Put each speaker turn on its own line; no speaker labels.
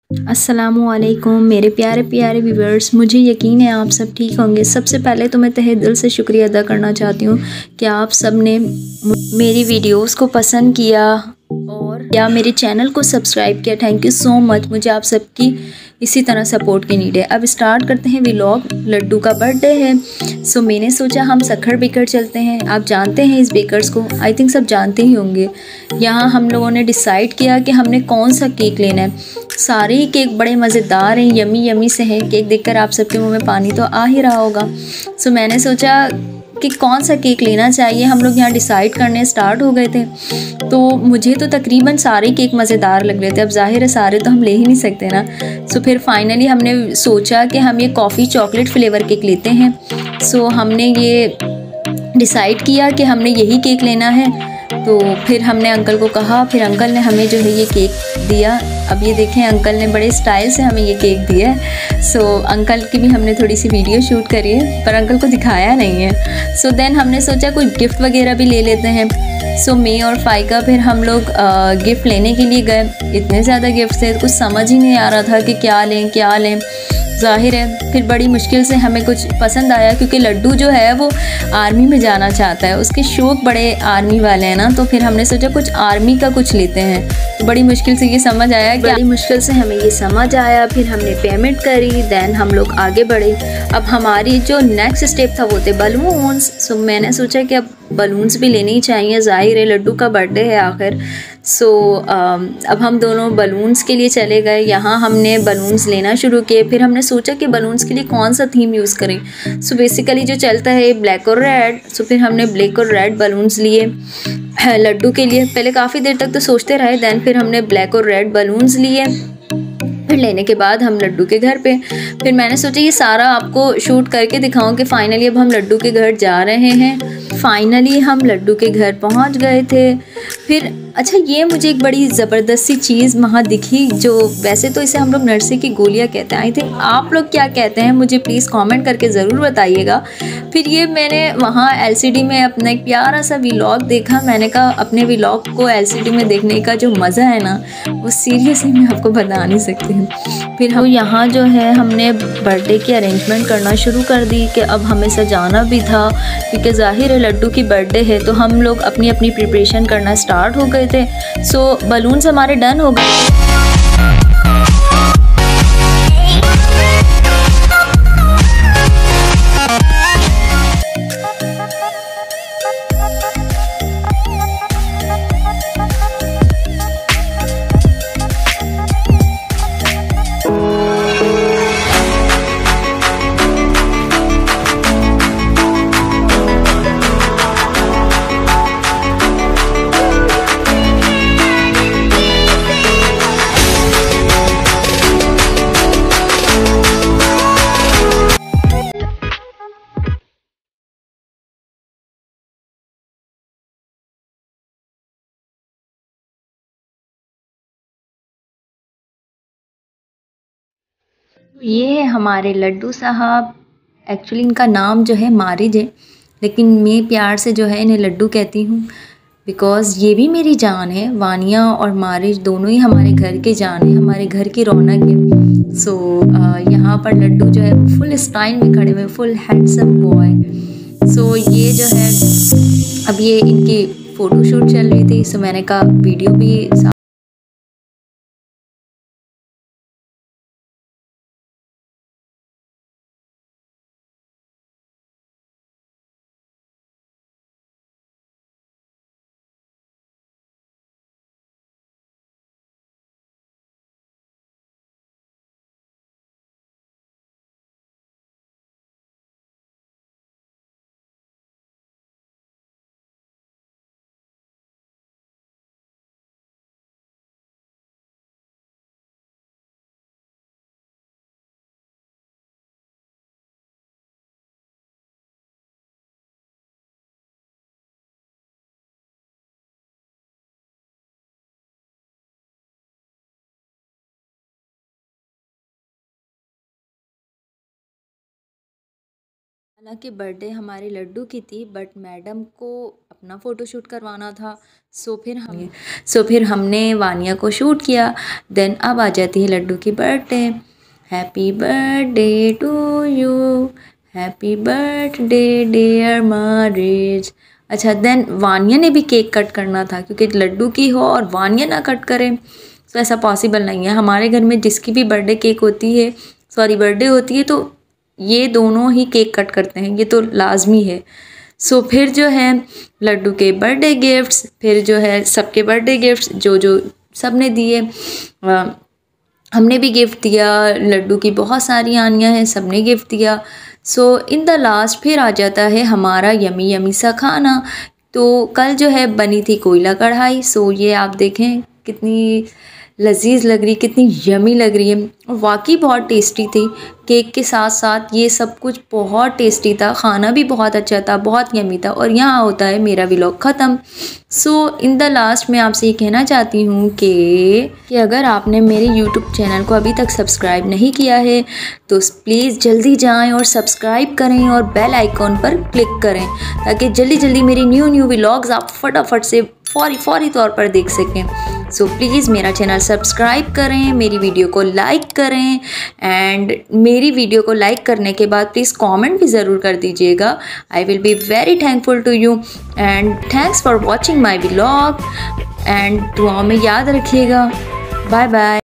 अस्सलामुअलैकुम मेरे प्यारे प्यारे व्यूवर्स, मुझे यकीन है आप सब ठीक होंगे। सबसे पहले तो मैं तहे दिल से शुक्रिया अदा करना चाहती हूँ कि आप सब ने मेरी वीडियोस को पसंद किया और या मेरे चैनल को सब्सक्राइब किया। Thank you so much. मुझे आप सबकी इसी तरह सपोर्ट की नीड है। अब स्टार्ट करते हैं व्लॉग। लड्डू का बर्थडे है, सो मैंने सोचा हम सखर बेकर चलते हैं। आप जानते हैं इस बेकर्स को, आई थिंक सब जानते ही होंगे। यहाँ हम लोगों ने डिसाइड किया कि हमने कौन सा केक लेना है। सारे ही केक बड़े मज़ेदार हैं, यमी यमी से हैं। केक देखकर आप सबके मुंह में पानी तो आ ही रहा होगा। सो मैंने सोचा कि कौन सा केक लेना चाहिए। हम लोग यहाँ डिसाइड करने स्टार्ट हो गए थे। तो मुझे तो तकरीबन सारे केक मज़ेदार लग रहे थे। अब जाहिर है सारे तो हम ले ही नहीं सकते ना। सो फिर फाइनली हमने सोचा कि हम ये कॉफ़ी चॉकलेट फ्लेवर केक लेते हैं। सो हमने ये डिसाइड किया कि हमने यही केक लेना है। तो फिर हमने अंकल को कहा, फिर अंकल ने हमें जो है ये केक दिया। अब ये देखें, अंकल ने बड़े स्टाइल से हमें ये केक दिया है। सो अंकल की भी हमने थोड़ी सी वीडियो शूट करी है, पर अंकल को दिखाया नहीं है। सो देन हमने सोचा कुछ गिफ्ट वगैरह भी ले लेते हैं। सो मैं और फ़ाइका फिर हम लोग गिफ्ट लेने के लिए गए। इतने ज़्यादा गिफ्ट थे, कुछ समझ ही नहीं आ रहा था कि क्या लें क्या लें। ज़ाहिर है फिर बड़ी मुश्किल से हमें कुछ पसंद आया, क्योंकि लड्डू जो है वो आर्मी में जाना चाहता है। उसके शौक़ बड़े आर्मी वाले हैं ना, तो फिर हमने सोचा कुछ आर्मी का कुछ लेते हैं। तो बड़ी मुश्किल से ये समझ आया कि बड़ी मुश्किल से हमें ये समझ आया। फिर हमने पेमेंट करी, दैन हम लोग आगे बढ़े। अब हमारी जो नेक्स्ट स्टेप था वो थे बलून्स। सो मैंने सोचा कि अब बलून्स भी लेने ही चाहिए, ज़ाहिर है लड्डू का बर्थडे है आखिर। सो अब हम दोनों बलून्स के लिए चले गए। यहाँ हमने बलून्स लेना शुरू किए। फिर हमने सोचा कि बलून्स के लिए कौन सा थीम यूज़ करें। सो बेसिकली जो चलता है ब्लैक और रेड। सो फिर हमने ब्लैक और रेड बलून्स लिए लड्डू के लिए। पहले काफ़ी देर तक तो सोचते रहे, दैन फिर हमने ब्लैक और रेड बलून्स लिए। फिर लेने के बाद हम लड्डू के घर पे, फिर मैंने सोचा ये सारा आपको शूट करके दिखाऊं कि फ़ाइनली अब हम लड्डू के घर जा रहे हैं। फ़ाइनली हम लड्डू के घर पहुंच गए थे। फिर अच्छा, ये मुझे एक बड़ी ज़बरदस्त सी चीज़ वहाँ दिखी, जो वैसे तो इसे हम लोग नरसे की गोलियाँ कहते हैं। आई थिंक आप लोग क्या कहते हैं मुझे प्लीज़ कमेंट करके ज़रूर बताइएगा। फिर ये मैंने वहाँ एलसीडी में अपना एक प्यारा सा व्लॉग देखा। मैंने कहा अपने व्लॉग को एलसीडी में देखने का जो मज़ा है ना, वो सीरियसली मैं आपको बता नहीं सकती हूँ। फिर हम यहाँ जो है हमने बर्थडे की अरेंजमेंट करना शुरू कर दी कि अब हमें सजाना भी था, क्योंकि ज़ाहिर है लड्डू की बर्थडे है। तो हम लोग अपनी अपनी प्रिपरेशन करना स्टार्ट हो गए थे। सो बलून्स हमारे डन हो गए। ये है हमारे लड्डू साहब। एक्चुअली इनका नाम जो है मारिज है, लेकिन मैं प्यार से जो है इन्हें लड्डू कहती हूँ, बिकॉज़ ये भी मेरी जान है। वानिया और मारिज दोनों ही हमारे घर के जान है, हमारे घर की रौनक है। सो यहाँ पर लड्डू जो है फुल स्टाइल में खड़े हुए, फुल हैंडसम बॉय। सो ये जो है अब ये इनकी फ़ोटोशूट चल रही थी। सो मैंने कहा वीडियो भी हालांकि बर्थडे हमारे लड्डू की थी, बट मैडम को अपना फ़ोटोशूट करवाना था। सो फिर हमने वानिया को शूट किया। देन अब आ जाती है लड्डू की birthday. Happy birthday to you, happy birthday dear Mariz. अच्छा, देन वानिया ने भी केक कट करना था, क्योंकि लड्डू की हो और वानिया ना कट करे तो ऐसा पॉसिबल नहीं है। हमारे घर में जिसकी भी बर्थडे होती है तो ये दोनों ही केक कट करते हैं, ये तो लाजमी है। सो फिर जो है लड्डू के बर्थडे गिफ्ट्स, फिर जो है सबके बर्थडे गिफ्ट्स जो सब ने दिए। हमने भी गिफ्ट दिया, लड्डू की बहुत सारी आनियाँ हैं, सब ने गिफ्ट दिया। सो इन द लास्ट फिर आ जाता है हमारा यमी यमी सा खाना। तो कल जो है बनी थी कोयला कढ़ाई। सो ये आप देखें कितनी लजीज लग रही, कितनी यमी लग रही है, और वाकई बहुत टेस्टी थी। केक के साथ साथ ये सब कुछ बहुत टेस्टी था, खाना भी बहुत अच्छा था, बहुत यमी था। और यहाँ होता है मेरा व्लॉग ख़त्म। सो इन द लास्ट मैं आपसे ये कहना चाहती हूँ कि अगर आपने मेरे यूट्यूब चैनल को अभी तक सब्सक्राइब नहीं किया है तो प्लीज़ जल्दी जाएं और सब्सक्राइब करें और बेल आइकॉन पर क्लिक करें, ताकि जल्दी जल्दी मेरी न्यू व्लॉग्स आप फटाफट से फौरी तौर पर देख सकें। सो प्लीज़ मेरा चैनल सब्सक्राइब करें, मेरी वीडियो को लाइक करें, एंड मेरी वीडियो को लाइक करने के बाद प्लीज़ कमेंट भी ज़रूर कर दीजिएगा। I will be very thankful to you, and thanks for watching my vlog, and दुआओं में याद रखिएगा। Bye bye.